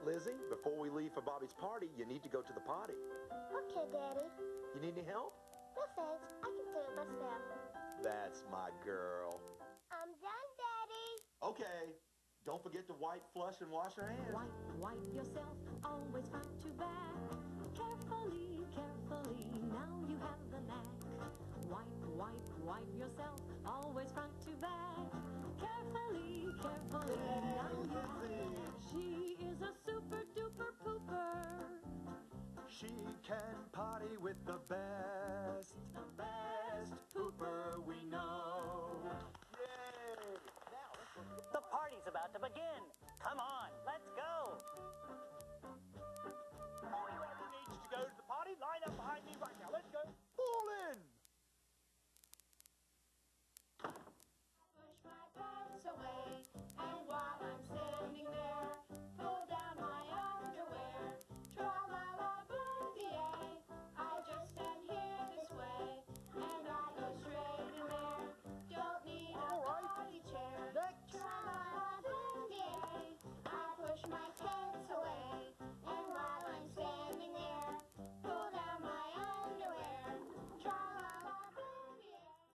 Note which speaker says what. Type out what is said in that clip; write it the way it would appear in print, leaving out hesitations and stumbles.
Speaker 1: Lizzie, before we leave for Bobby's party, you need to go to the potty.
Speaker 2: Okay, Daddy.
Speaker 1: You need any help?
Speaker 2: No thanks. I can do it myself.
Speaker 1: That's my girl.
Speaker 2: I'm done, Daddy.
Speaker 1: Okay. Don't forget to wipe, flush, and wash your hands.
Speaker 3: Wipe yourself, always front to back. Carefully, carefully, now you have the knack. Wipe yourself, always front to back. Carefully, carefully, now you have the knack. She is a super duper pooper.
Speaker 1: She can potty with the best pooper we know. Yay!
Speaker 4: The party's about to begin.